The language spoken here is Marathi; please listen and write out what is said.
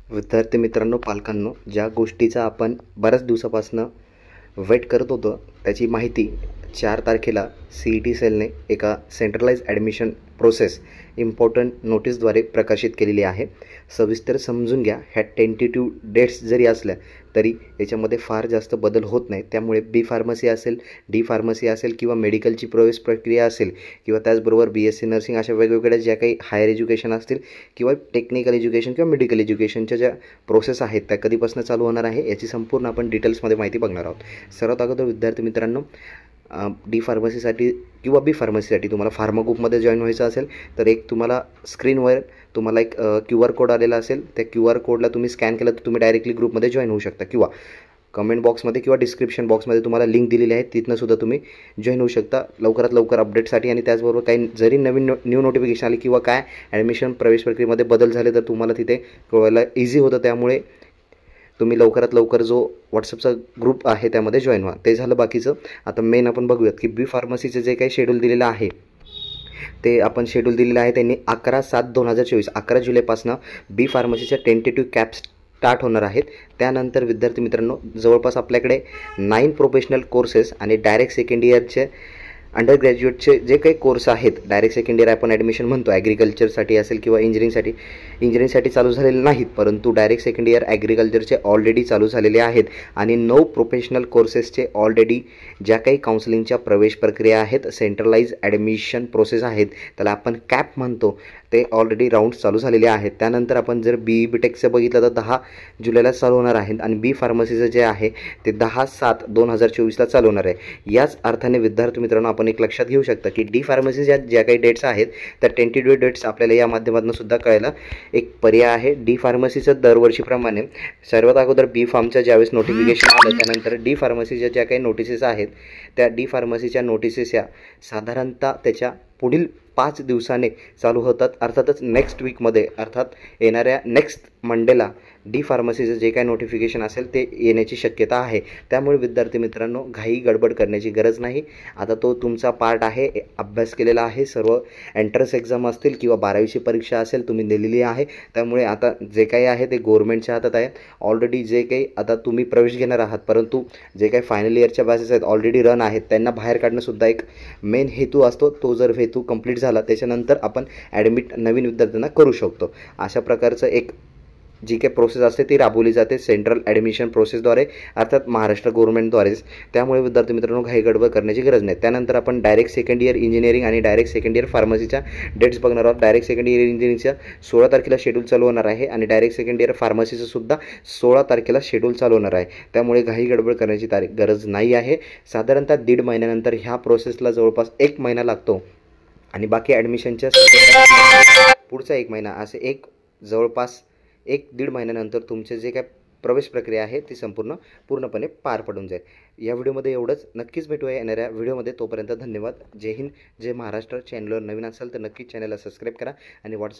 विद्यार्थी मित्रांनो, पालकांनो, ज्या गोष्टीचा आपण बऱ्याच दिवसापासून वेट करत होतो त्याची माहिती 4 तारखेला CET सेलने एका सेंट्रलाइज ॲडमिशन प्रोसेस इम्पॉर्टंट नोटीसद्वारे प्रकाशित केलेली आहे. सविस्तर समजून घ्या. ह्या टेंटेटिव्ह डेट्स जरी असल्या तरी याच्यामध्ये फार जास्त बदल होत नाही. त्यामुळे बी फार्मसी असेल, डी फार्मसी असेल किंवा मेडिकलची प्रवेश प्रक्रिया असेल किंवा त्याचबरोबर BSc नर्सिंग अशा वेगवेगळ्या ज्या काही हायर एज्युकेशन असतील किंवा टेक्निकल एज्युकेशन किंवा मेडिकल एज्युकेशनच्या ज्या प्रोसेस आहेत त्या कधीपासून चालू होणार आहे याची संपूर्ण आपण डिटेल्समध्ये माहिती बघणार आहोत. सर्वात अगोदर विद्यार्थी मित्रांनो, डी फार्मसीसाठी किंवा बी फार्मसीसाठी तुम्हाला फार्मा ग्रुपमध्ये जॉईन व्हायचं असेल तर एक तुम्हाला स्क्रीनवर तुम्हाला एक QR कोड आलेला असेल. त्या QR कोडला तुम्ही स्कॅन केलं तर तुम्ही डायरेक्टली ग्रुपमध्ये जॉईन होऊ शकता किंवा कमेंट बॉक्समध्ये किंवा डिस्क्रिप्शन बॉक्समध्ये तुम्हाला लिंक दिलेली आहे, तिथनं सुद्धा तुम्ही जॉईन होऊ शकता लवकरात लवकर अपडेटसाठी. आणि त्याचबरोबर काही जरी नवीन न्यू नोटिफिकेशन आली किंवा काय ॲडमिशन प्रवेश प्रक्रियेमध्ये बदल झाले तर तुम्हाला तिथे कळवायला इझी होतं. त्यामुळे तुम्ही लवकरात लवकर जो व्हॉट्सअपचा ग्रुप आहे त्यामध्ये जॉईन व्हा. ते झालं बाकीचं. आता मेन आपण बघूयात की बी फार्मसीचं जे काही शेड्यूल दिलेलं आहे ते आपण शेड्यूल दिलेलं आहे त्यांनी 11/7/2024 11 जुलैपासून बी फार्मसीच्या टेंटेटिव्ह कॅप्स स्टार्ट होणार आहेत. त्यानंतर विद्यार्थी मित्रांनो, जवळपास आपल्याकडे 9 प्रोफेशनल कोर्सेस आणि डायरेक्ट सेकंड इयरचे अंडर ग्रॅज्युएटचे जे काही कोर्स आहेत, डायरेक्ट सेकंड इयर आपण ॲडमिशन म्हणतो, ॲग्रिकल्चरसाठी असेल किंवा इंजिनिअरिंगसाठी चालू झालेले नाहीत, परंतु डायरेक्ट सेकंड इयर ॲग्रिकल्चरचे ऑलरेडी चालू झालेले आहेत. आणि 9 प्रोफेशनल कोर्सेसचे ऑलरेडी ज्या काही काउन्सिलिंगच्या प्रवेश प्रक्रिया आहेत, सेंट्रलाइज ॲडमिशन प्रोसेस आहेत, त्याला आपण कॅप म्हणतो, ते ऑलरेडी राऊंड्स चालू झालेले आहेत. त्यानंतर आपण जर BE BTechचं बघितलं तर 10 जुलैला चालू होणार आहेत आणि बी फार्मसीचं जे आहे ते 10/7/2024ला चालू होणार आहे. याच अर्थाने विद्यार्थी मित्रांनो, आपण एक लक्षात घेऊ शकता की डी फार्मसीच्या ज्या काही डेट्स आहेत त्या टेंटेटिव्ह डेट्स आपल्याला या माध्यमातून सुद्धा कळायला एक पर्याय आहे. डी फार्मसीचं दरवर्षीप्रमाणे सर्वात अगोदर बी फार्मचं ज्यावेळेस नोटिफिकेशन आलं त्यानंतर डी फार्मसीच्या ज्या काही नोटिसेस आहेत त्या डी फार्मसीच्या नोटिसेस या साधारणतः त्याच्या पुढील 5 दिवसाने चालू होतात. अर्थातच नेक्स्ट वीकमध्ये, अर्थात येणाऱ्या नेक्स्ट मंडेला डी फार्मसीचं जे काय नोटिफिकेशन असेल ते येण्याची शक्यता आहे. त्यामुळे विद्यार्थी मित्रांनो, घाई गडबड करण्याची गरज नाही. आता तो तुमचा पार्ट आहे, अभ्यास केलेला आहे, सर्व एंट्रन्स एक्झाम असतील किंवा 12वीची परीक्षा असेल तुम्ही दिलेली आहे. त्यामुळे आता जे काही आहे ते गव्हर्नमेंटच्या हातात आहे. ऑलरेडी जे काही आता तुम्ही प्रवेश घेणार आहात, परंतु जे काही फायनल इयरच्या बॅचेस आहेत ऑलरेडी रन आहेत त्यांना बाहेर काढणंसुद्धा एक मेन हेतू असतो. तो जर हेतू कंप्लीट झाला त्याच्यानंतर आपण ॲडमिट नवीन विद्यार्थ्यांना करू शकतो. अशा प्रकारचं एक जी काही प्रोसेस असते ती राबवली जाते सेंट्रल ॲडमिशन प्रोसेसद्वारे, अर्थात महाराष्ट्र गव्हर्नमेंटद्वारेच. त्यामुळे विद्यार्थी मित्रांनो, घाई गडबड करण्याची गरज नाही. त्यानंतर आपण डायरेक्ट सेकंड इयर इंजिनिअरिंग आणि डायरेक्ट सेकंड इयर फार्मसीच्या डेट्स बघणार आहोत. डायरेक्ट सेकंड इयर इंजिनिअरिंगच्या 16 तारखेला शेड्यूल चालू होणार आहे आणि डायरेक्ट सेकंड इयर फार्मसीचं सुद्धा 16 तारखेला शेड्यूल चालू होणार आहे. त्यामुळे घाई गडबड करण्याची गरज नाही आहे. साधारणतः 1.5 महिन्यानंतर ह्या प्रोसेसला जवळपास 1 महिना लागतो आणि बाकी ॲडमिशनच्या पुढचा 1 महिना, असे एक जवळपास 1-1.5 महिन्यानंतर तुमचे जे काय प्रवेश प्रक्रिया आहे ती पूर्णपणे पार पडून जाईल. या व्हिडिओमध्ये एवढंच. नक्कीच भेटूया येणाऱ्या व्हिडिओमध्ये. तोपर्यंत धन्यवाद. जय हिंद, जय महाराष्ट्र. चॅनलवर नवीन असाल तर नक्कीच चॅनलला सबस्क्राईब करा आणि